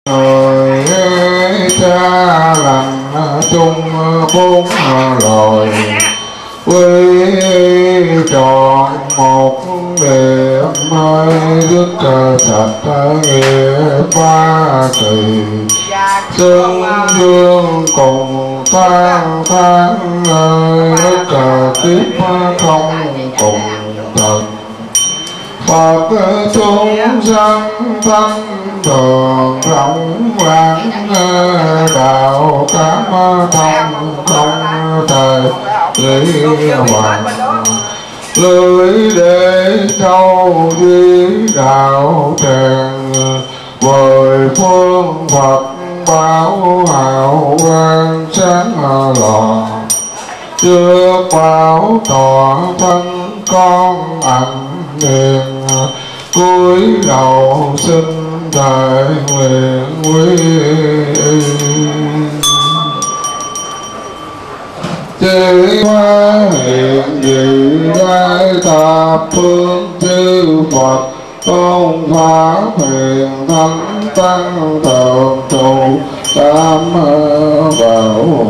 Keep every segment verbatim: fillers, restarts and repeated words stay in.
người cha lành chung bốn loài quy trọn một điểm hơi đức sạch nghĩa ba kỳ xương dương cùng tháng tháng ơi đức kiếp không cùng thần Phật chúng sanh thân thường rộng rãi đạo cám thông không thể lý hoàng lưới để câu duy đạo tràng với phương Phật bảo hào quang sáng lò trước bảo tỏ thân con ảnh hiền cúi đầu xin thệ nguyện quy chư hoa hiện dị lai thập phương chư Phật tôn pháp hiền thánh tăng thượng trụ tam bảo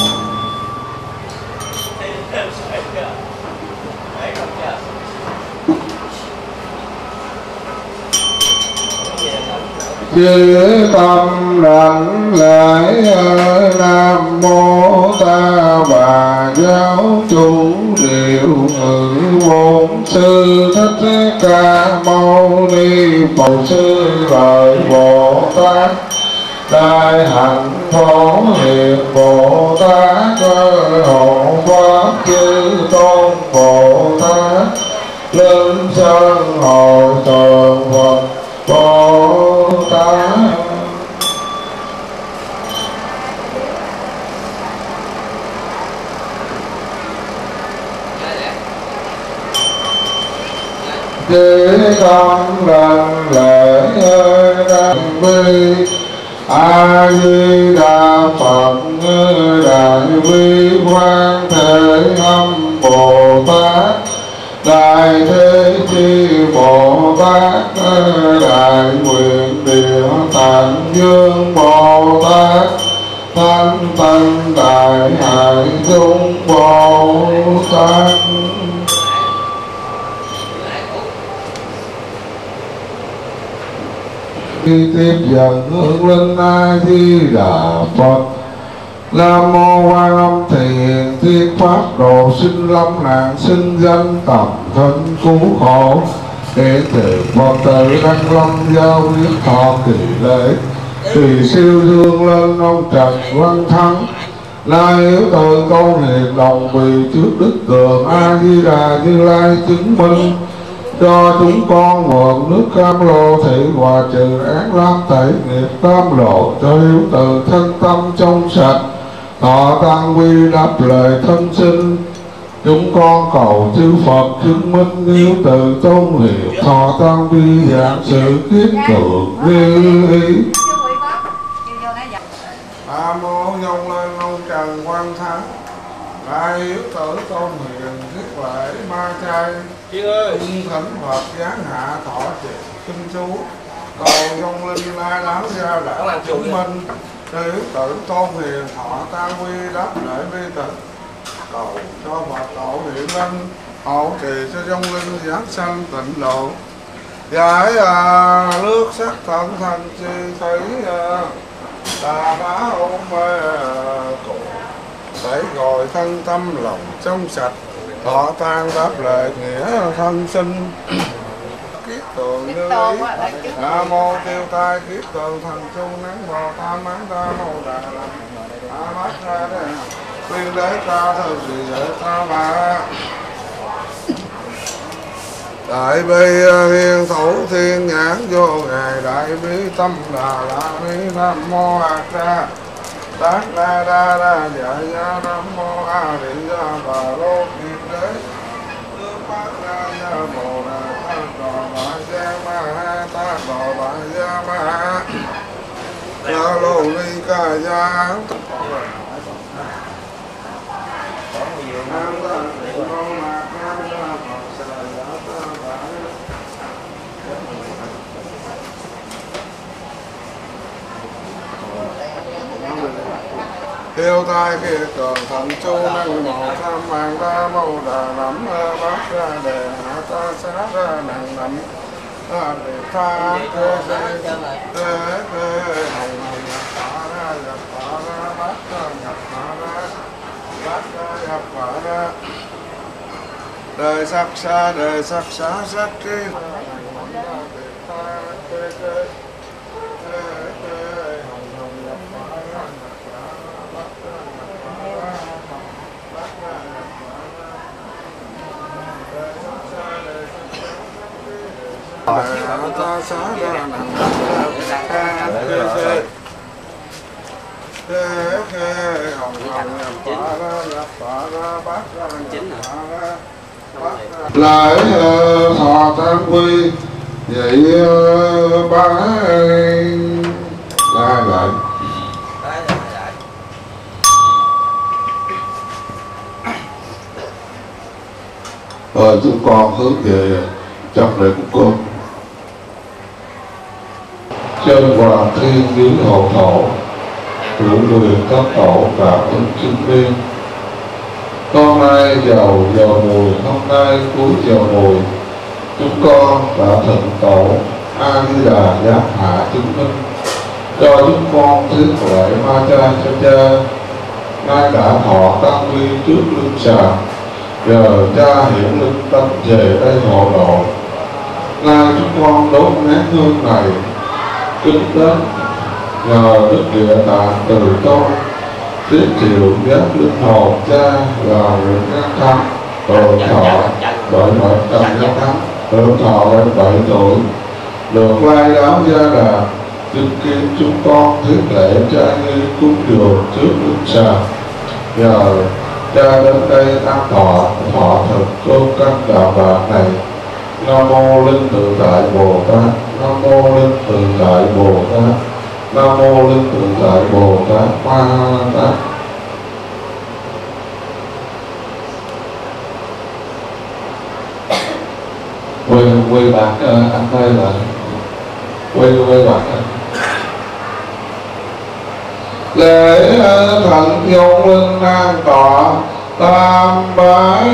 chư tâm đảnh lễ nam mô ta bà giáo chủ diệu ngự bổn sư thích ca mâu ni phật sư lợi bồ tát đại hạnh phổ hiền bồ tát hộ pháp chư tôn bồ tát linh sơn hội thượng Phật Bồ Tát chư con đảnh lễ nam bi A Di Đà Phật đại bi quan thế âm Bồ Tát đại thế chi Bồ Tát đại nguyện địa tạng dương Bồ Tát thanh tân đại hải dung Bồ Tát khi tiếp dẫn hương linh A Di Đà Phật. Nam mô Hoa Lâm Thiền Thiết Pháp Độ Sinh Lâm Nạn Sinh Danh Tầm Thân Cứu Khổ Đệ tử Phật tử Đăng Lâm Giao Viết Thọ Kỳ Lễ Kỳ siêu dương lên ông Trần Văn Thắng nay yếu từ câu hiền đồng bì trước Đức Cường A Di Đà Như Lai chứng minh cho chúng con nguồn nước cam lồ thị hòa trừ án lam tẩy nghiệp tam lộ cho hiếu từ thân tâm trong sạch thọ tăng quy đáp lời thân sinh chúng con cầu chư Phật chứng minh hiếu từ tôn hiền thọ tăng quy dạng sự kiết cường như ý. Nam mô nhông lên ông Trần Quang Thắng đại hiếu tử tôn hiền thiết lễ ma trai cung thỉnh Phật giáng hạ thọ trì kinh chú cầu nhông linh lai láo gia đã chứng minh cho hiếu tử tôn hiền thọ tăng quy đáp lễ vi tịch cầu cho Phật tổ hiện linh hộ trì cho dông linh giáng sanh tịnh độ giải à, nước sắc thân thành chi thấy à, tà bá ôm mê cụ đẩy gọi thân tâm lòng trong sạch thọ tan đáp lệ nghĩa thân sinh kiết tường như ý. Nam mô tiêu tai kiết tường thần trung nắng bò tam mắng ta mô đà lầm a bát ra đây tuyên đế ta thơ gì dễ ta bà đại bi hiền thủ thiên nhãn vô ngài đại bi tâm đà la bi nam mô a ra tát na đa đa dạ dạ nam mô a di đà bà lô kiệt đế tương phát ra ya bồ đà ta đà bà gia ma ha ta đà bà gia ma ha ya lô ni ca ya tiêu tai kia cường thần chu năng màu tham mang đa mâu đà lắm bát ra đề hạ ta xá ra nặng lắm ta đề tha kê kê kê kê hồng hồng nhập phá ra nhập phá ra bát ra nhập phá ra bát ra nhập phá ra đời sắc xa đời sắc xa sắc kê ta xá ra nặng hồng hồng nhập phá ra nhập phá ra bát ra nhập phá ra lại thọ tam quy vậy ba lại lại rồi chúng con hướng về trong lễ cúng cơm chân hoàng thiên dưới hậu thổ chủ quyền cấp tổ cảm ứng chứng viên. Hôm nay giàu giờ mùi, hôm nay cuối giờ mùi, chúng con đã thỉnh tổ A Di Đà giác hạ chứng minh cho chúng con thiết lễ ma cha cho cha. Nay đã thọ tăng vi trước linh sàng, giờ cha hiển linh tâm về đây hộ độ. Nay chúng con đốt nén hương này kính đến nhờ đức địa tạng từ tôn tiết triệu giác linh hồn cha là Nguyễn Ngân Thắng tuổi thọ bởi một trăm năm tháng tuổi thọ lên bảy tuổi được lai đáo gia đà chứng kiến chúng con thiết lễ cha nghi cúng dường trước linh sàng. Nhờ cha đến đây an thọ thọ thực cơm căn đạo bạc này. Nam mô Linh Tự Tại Bồ Tát. Nam mô Linh Tự Tại Bồ Tát. Nam mô Linh Tự Tại Bồ Tát Ma Tát. quay quay bạc uh, anh ơi là quay quay bạc lễ thần dông linh an tọa tam bái.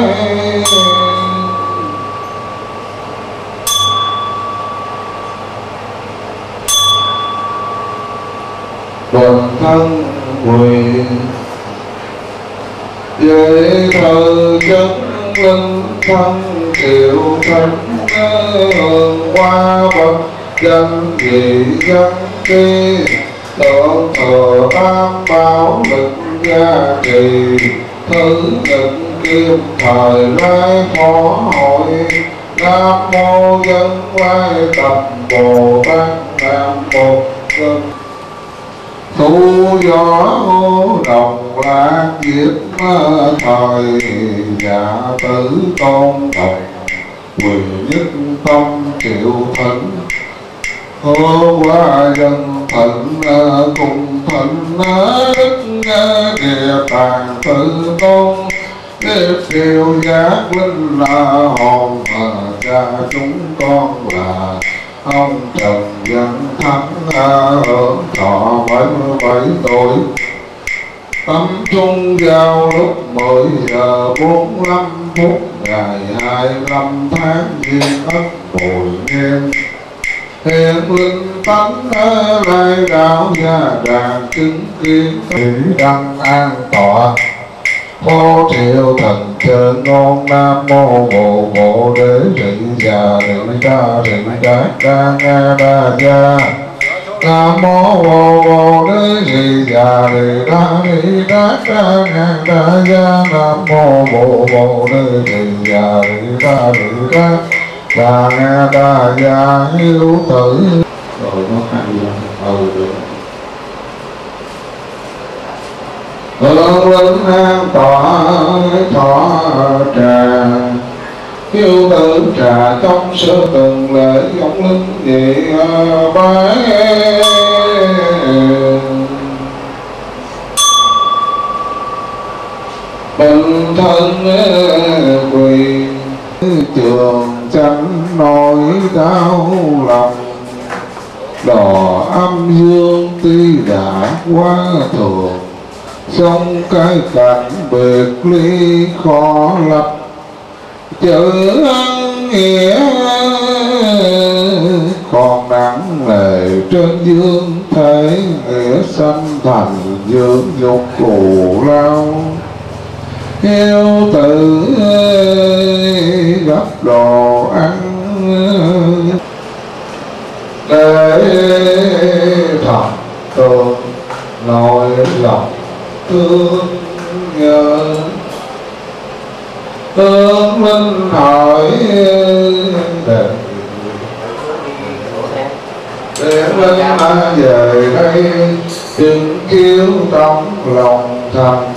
Đoàn thân quỳ dạy thờ chân linh thân triệu thân hương hoa vật danh vị dân tri tượng thừa tam bảo lực gia trì thứ nhật kim thời lai phó hội. Nam mô dân lai tập Bồ Tát. Nam mô dân thu gió đồng lạc diệt thời nhà tử tôn đồng quỳ nhất tâm triệu thỉnh hô qua dân thịnh cùng thịnh đức địa tạng tử tôn tiếp siêu giác linh là hồn cha chúng con là ông Trần Văn Thắng hưởng thọ bảy mươi bảy tuổi. Tâm trung vào lúc mười giờ bốn mươi lăm phút ngày hai mươi lăm tháng Giêng Ất Mùi Niên. Hiện linh tánh lai đạo gia đàn chứng kiến thủy đăng an tọa. Hô triệu thần chân ngôn Nam mô Bồ Bồ Đế Rị Già Rị Đa Rị Đá Đa Nga Đa Gia. Nam mô Bồ Bồ Đế Rị Già Rị Đa Rị Đá Đa Nga Đa Gia. Nam mô Bồ Bồ Đế Rị Già Rị Đa Rị Đá Đa Nga Đa Gia hiếu tử. Rồi nó hay rồi. Ừ được. Hương linh an tọa thọ trà hiếu tử trà trong sơ từng lễ dòng linh dị bái. Bình thân quỳ trường chánh nỗi đau lòng. Đò âm dương tuy đã quá thường sông cái cảnh biệt ly khó lập, chữ ân nghĩa còn nặng nề trên dương thế, nghĩa sanh thành dưỡng dục cù lao. Hiếu tử gấp đồ ăn để thầm thương nỗi lòng thương nhớ. Tương linh hỏi để để linh về đây chừng chiếu trong lòng thành.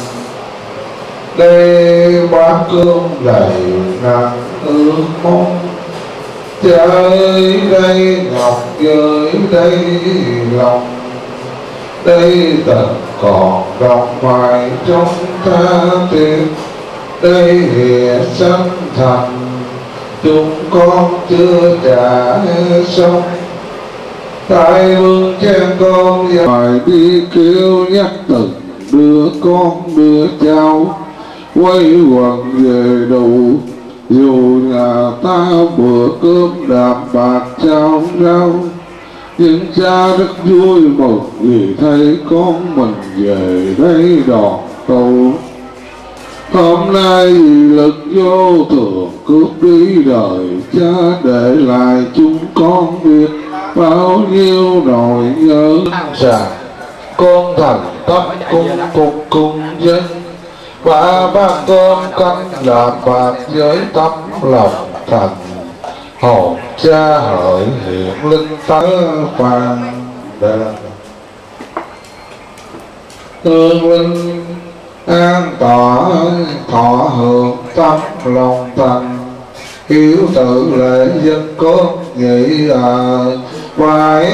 Đây bát cơm đầy nặng ước mong, chơi đây ngọc với đây lòng. Đây tình còn đọc bài trong tha thiết, đây hiện sanh thành chúng con chưa trả xong. Tại vương trang con phải đi kêu nhắc từng đứa con đứa cháu quay quần về đủ, dù nhà ta bữa cơm đạm bạc trao rau. Nhưng cha rất vui mừng vì thấy con mình về đây đòn tù. Hôm nay vì lực vô thường cướp đi đời cha, để lại chúng con biết bao nhiêu nỗi nhớ. Rằng con thành tâm cung phục cung dân, ba bát cơm canh đạm bạc với tấm lòng thành. Hồn cha hỡi hiện linh tứ phàn đền, tương linh an tọa thọ hưởng tâm lòng thành. Hiếu tự lễ dân con nghĩ à phải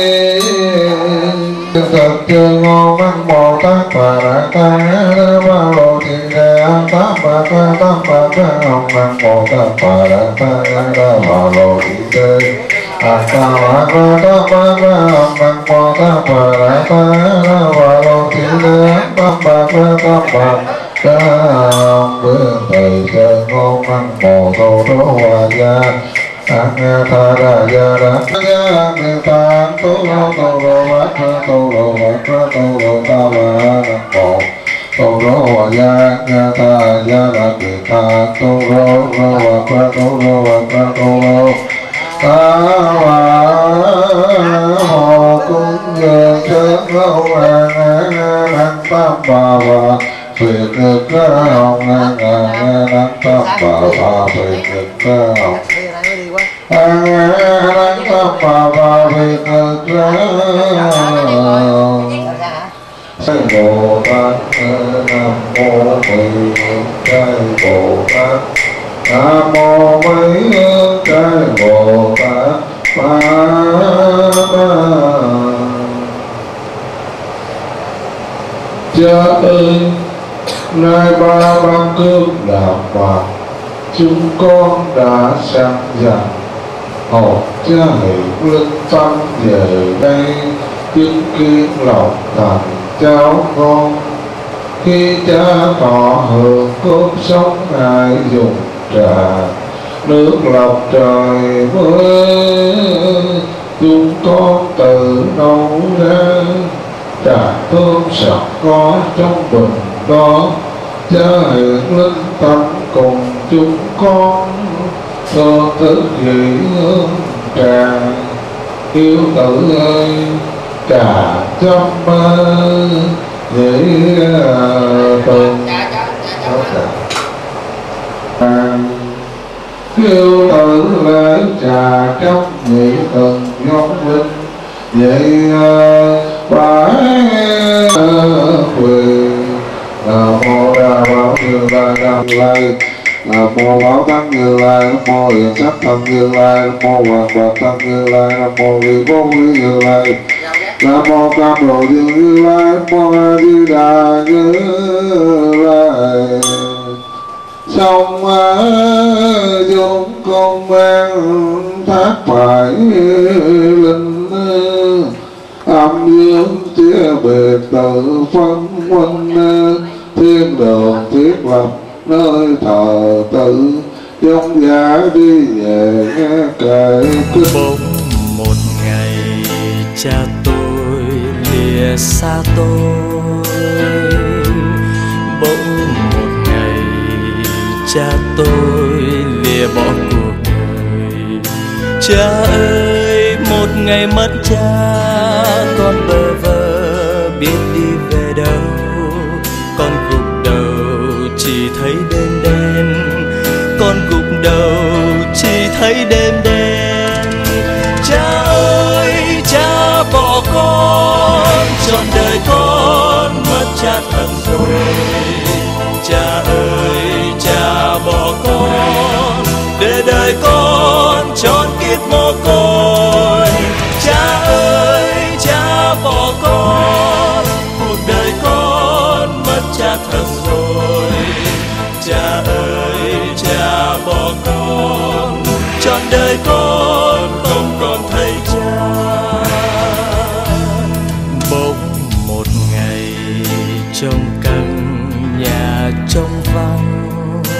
thực chưa ngon năng bồ tát bà đại tăng ba lô thiên đề an tám bà ca tám bà ca hồng năng bồ tát bà đại tăng ba lô thiên đề an tám bà ca tám bà ca hồng năng bồ tát bà đại tăng ba lô thiên đề an tám bà ca tám bà ca hồng vương thầy chơi ngon năng bồ tô đô hòa gia. Anga tha ra ya ra ya me ta to lo to lo va tha to lo va tra to lo ta va na mo to lo ya ya ta ya ra me ta to lo lo va tra to lo va tra to lo ta va ho cung nhờ chớ lo na na na ta ba va phiền được ca hồng na na na ta ba va phiền được ca hồng an an tâm bà bà vì cực ra. Sai Bồ Tát Nam mô Mười Trai Bồ Tát, Nam mô Mấy Trai Bồ Tát Ma Cha ơi, nay ba bát cơm đạm bạc chúng con đã sẵn dần. Hồn cha hiện linh tâm về đây chứng kiến lòng thành cháu con. Khi cha thọ hưởng cốt sống ngài dùng trà nước lọc trời mới chúng con tự nấu ra. Trà thơm sặc có trong bình đó, cha hiện linh tâm cùng chúng con thơ thức dị hương trà. Hiếu tử ơi trà trong mơ dễ từng hiếu tử lấy trà trong nhị từng nhóm linh vậy phải quyền. Nam mô Đa Bảo Như Lai Nam Lai, Nam mô Bảo Tăng Như Lai, Nam mô Hiền Sắc Tăng Như Lai, Nam mô Hoàng Bạc Tăng Như Lai, Nam mô Vi Bố Quý Như Lai, Nam mô Cam Lộ Dương Như Lai, Nam mô A Di Đà Như Lai. Sông dung công an thác phải linh âm dương chia biệt tự phân minh, thiên đường thiết lập nơi thờ tự, dòng giả đi về nghe kể kinh. Bỗng một ngày cha tôi lìa xa tôi, bỗng một ngày cha tôi lìa bỏ cuộc đời. Cha ơi, một ngày mất cha, con bơ vơ biết đi về đâu. Con gục đầu chỉ thấy đêm đen, con gục đầu chỉ thấy đêm đen. Cha ơi, cha bỏ con, trọn đời con mất cha thật rồi. Cha ơi, cha bỏ con, để đời con trọn kiếp mồ côi. Cha ơi, cha bỏ con, cuộc đời con mất cha thật rồi. Cha ơi, cha bỏ con, trọn đời con không còn thấy cha. Bỗng một ngày trong căn nhà trống vắng,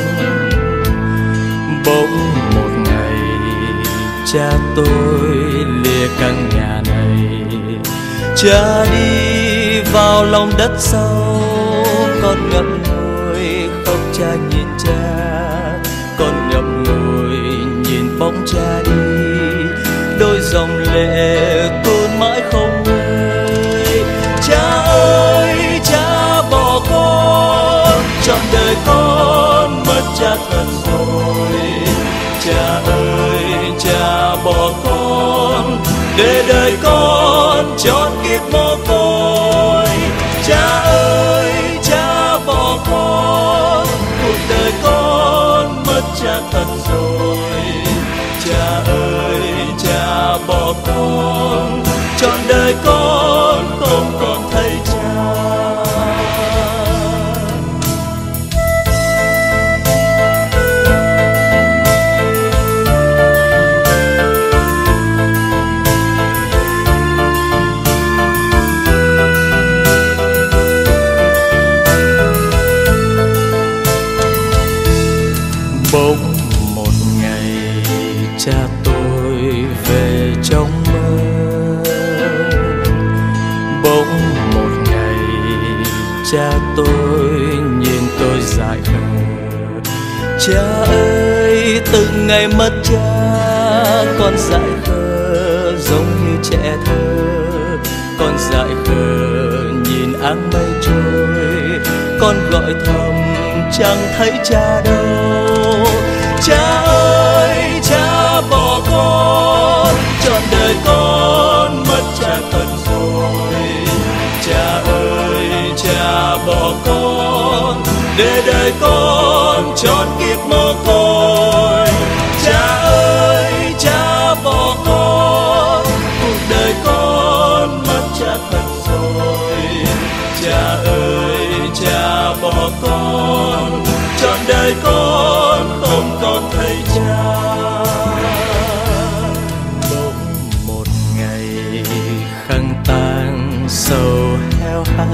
bỗng một ngày cha tôi lìa căn nhà này. Cha đi vào lòng đất sâu, con ngậm ngùi khóc cha nhìn cha, con ngậm ngùi nhìn bóng cha đi. Đôi dòng lệ tuôn mãi không ngơi. Cha ơi, cha bỏ con, trọn đời con mất cha thật rồi. Cha ơi, cha bỏ con, để đời con trọn kiếp mồ côi. Cha ơi, cha bỏ con, cuộc đời con mất cha thật rồi. Cha ơi, cha bỏ con, trọn đời con không còn thấy cha. Bỗng một ngày cha tôi về trong mơ, bỗng một ngày cha tôi nhìn tôi dại khờ. Cha ơi, từng ngày mất cha, con dại khờ giống như trẻ thơ. Con dại khờ nhìn áng mây trôi, con gọi thầm chẳng thấy cha đâu. Cha ơi, cha bỏ con, trọn đời con mất cha thật rồi. Cha ơi, cha bỏ con, để đời con trọn kiếp mồ côi. Cha ơi, cha bỏ con, cuộc đời con mất cha thật rồi. Cha ơi, cha bỏ con, trọn đời con không còn thấy cha. Bỗng một ngày khăn tang sầu heo hắt,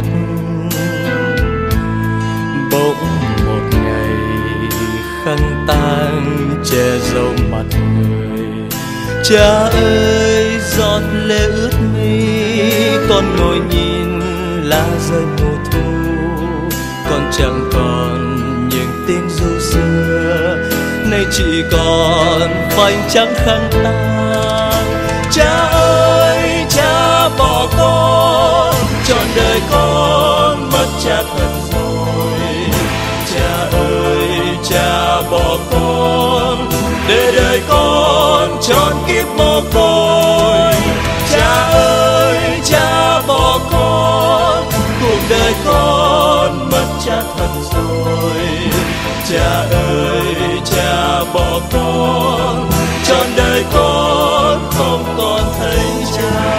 bỗng một ngày khăn tang che dấu mặt người. Cha ơi, giọt lệ ướt mi, con ngồi nhìn lá rơi mùa thu. Con chẳng còn những tiếng ru xưa, nay chỉ còn vành trắng khăn tang. Cha ơi, cha bỏ con, trọn đời con mất cha thật rồi. Cha ơi, cha bỏ con, để đời con trọn kiếp mồ côi. Cha ơi, cha bỏ con, cuộc đời con mất cha thật rồi. Cha ơi, cha bỏ con, trọn đời con không còn thấy cha.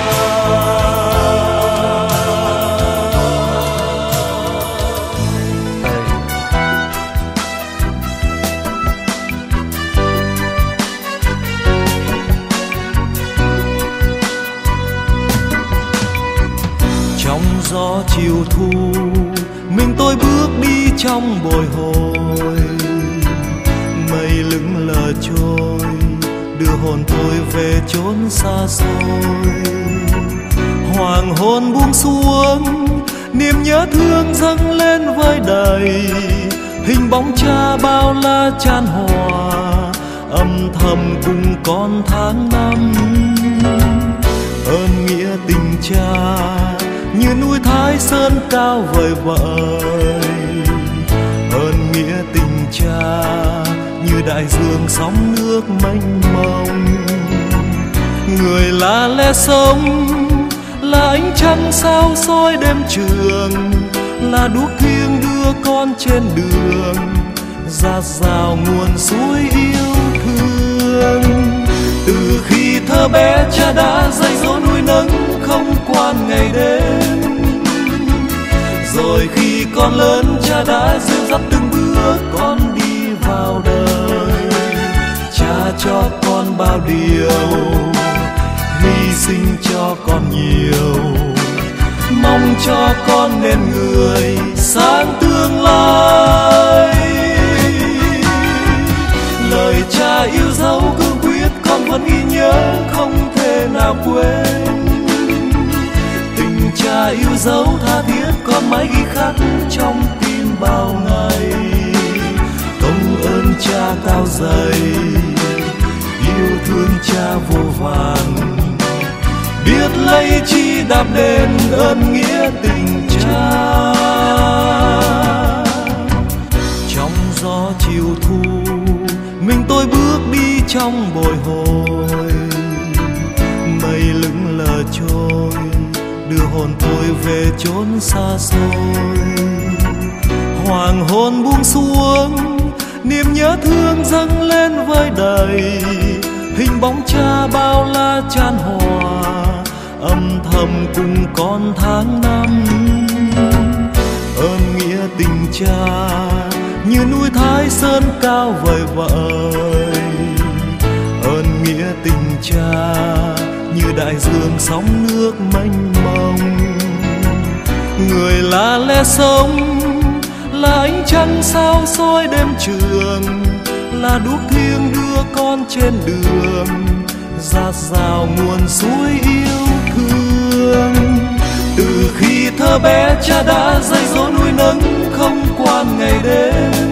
gió chiều thu, mình tôi bước đi trong bồi hồi. Mây lững lờ trôi, đưa hồn tôi về chốn xa xôi. Hoàng hôn buông xuống, niềm nhớ thương dâng lên vơi đầy. Hình bóng cha bao la chan hòa, âm thầm cùng con tháng năm. Ơn nghĩa tình cha như núi Thái Sơn cao vời vợi. Ơn nghĩa tình cha như đại dương sóng nước mênh mông. Người là lẽ sống, là ánh trăng sao soi đêm trường, là đuốc thiêng đưa con trên đường, dạt dào nguồn suối yêu thương. Từ khi thơ bé cha đã dạy dỗ nuôi nấng không quan ngày đêm. Rồi khi con lớn cha đã dìu dắt từng bước con đi vào đời. Cha cho con bao điều, hy sinh cho con nhiều, mong cho con nên người sáng tương lai. Lời cha yêu dấu cương quyết con vẫn ghi nhớ không thể nào quên. Tình cha yêu dấu tha thiết con mãi ghi khắc trong tim bao ngày. Công ơn cha cao dày, yêu thương cha vô vàn, biết lấy chi đạp đền ơn nghĩa tình cha. Trong gió chiều thu, mình tôi bước đi trong bồi hồi. Mây lững lờ trôi, đưa hồn tôi về chốn xa xôi. Hoàng hôn buông xuống, niềm nhớ thương dâng lên vơi đầy. Hình bóng cha bao la chan hòa, âm thầm cùng con tháng năm. Ơn nghĩa tình cha như núi Thái Sơn cao vời vợi. Ơn nghĩa tình cha như đại dương sóng nước mênh mông. Người là lẽ sống, là ánh trăng sao soi đêm trường, là đuốc thiêng đưa con trên đường, dạt dào nguồn suối yêu thương. Từ khi thơ bé cha đã dạy dỗ nuôi nấng không quan ngày đêm.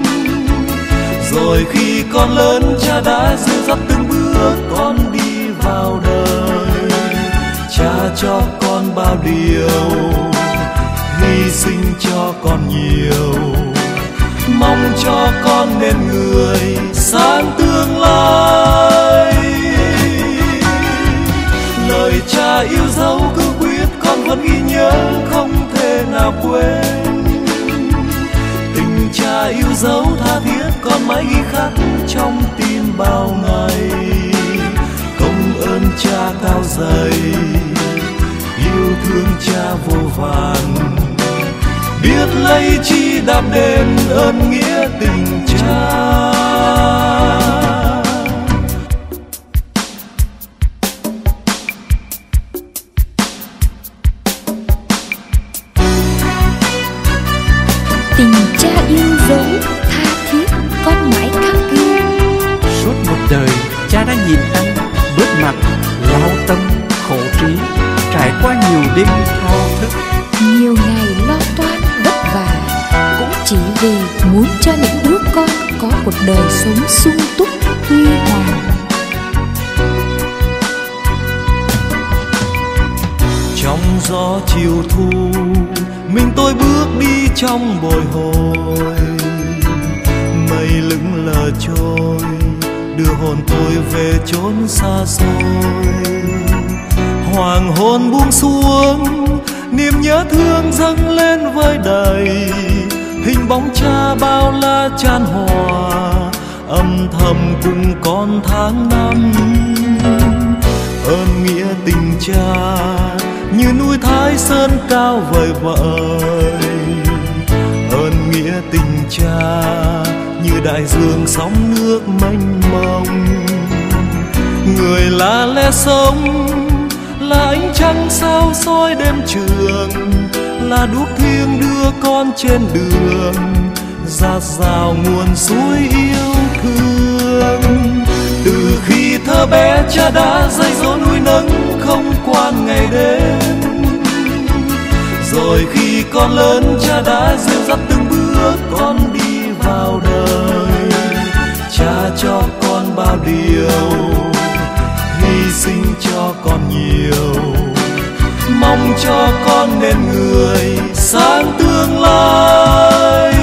Rồi khi con lớn cha đã dìu dắt từng bước con đi vào đời. Cha cho con bao điều, hy sinh cho con nhiều, mong cho con nên người sáng tương lai. Lời cha yêu dấu cương quyết con vẫn ghi nhớ không thể nào quên. Tình cha yêu dấu tha thiết con mãi ghi khắc trong tim bao ngày. Công ơn cha cao dày, yêu thương cha vô vàn, biết lấy chi đạp đền ơn nghĩa tình cha. Tình cha yêu dấu tha thiết con mãi khắc ghi. Suốt một đời cha đã nhìn anh bước mặt lao tâm khổ trí, trải qua nhiều đêm thao thức, nhiều ngày lo toan vất vả, cũng chỉ vì muốn cho những đứa con có một đời sống sung túc huy hoàng. Trong gió chiều thu, mình tôi bước đi trong bồi hồi. Mây lững lờ trôi, đưa hồn tôi về chốn xa xôi. Hoàng hôn buông xuống, niềm nhớ thương dâng lên vơi đầy. Hình bóng cha bao la chan hòa, âm thầm cùng con tháng năm. Ơn nghĩa tình cha như núi Thái Sơn cao vời vợi. Ơn nghĩa tình cha như đại dương sóng nước mênh mông. Người là lẽ sống, là ánh trăng sao soi đêm trường, là đuốc thiêng đưa con trên đường, dạt dào nguồn suối yêu thương. Từ khi thơ bé cha đã dạy dỗ nuôi nấng không quan ngày đêm, rồi khi con lớn cha đã dìu dắt từng bước con đi vào đời. Cha cho con bao điều, hy sinh cho con nhiều, mong cho con nên người sáng tương lai.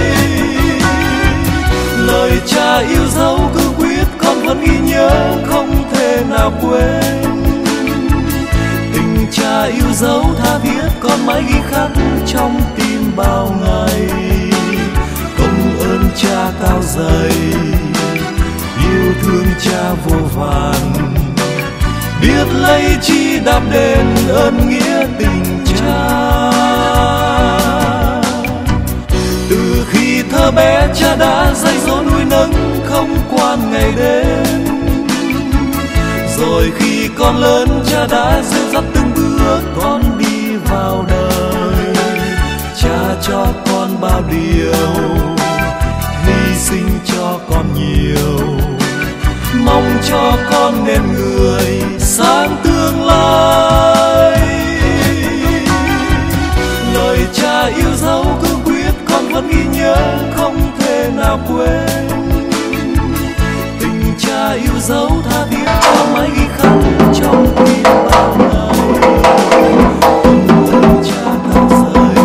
Lời cha yêu dấu cương quyết con vẫn ghi nhớ không thể nào quên. Tình cha yêu dấu tha thiết con mãi ghi khắc trong tim bao ngày. Công ơn cha cao dày, yêu thương cha vô vàn, biết lấy chi đạp đền ơn nghĩa tình cha. Từ khi thơ bé cha đã dạy dỗ nuôi nấng không quan ngày đêm, rồi khi con lớn cha đã dìu dắt từng bước con đi vào đời. Cha cho con bao điều, hy sinh cho con nhiều, mong cho con nên người sáng tương lai. Lời cha yêu dấu cương quyết con vẫn ghi nhớ không thể nào quên. Tình cha yêu dấu tha thiết con mãi ghi khắc trong tim bao ngày. Công ơn cha cao dày,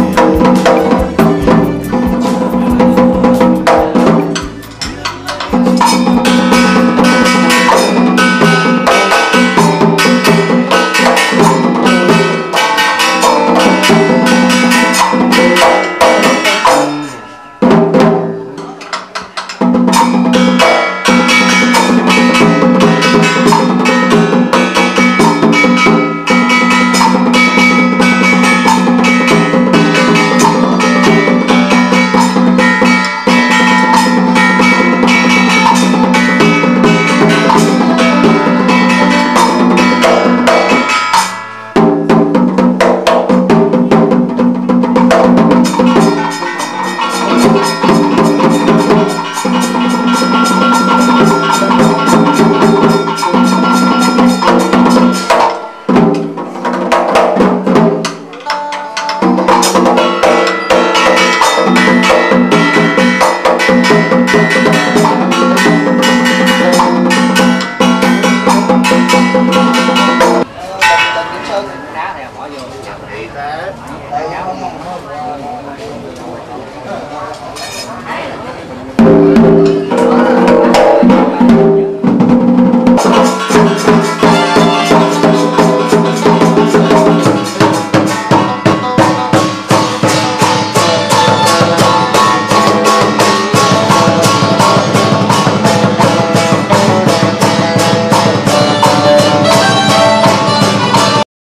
Thank you.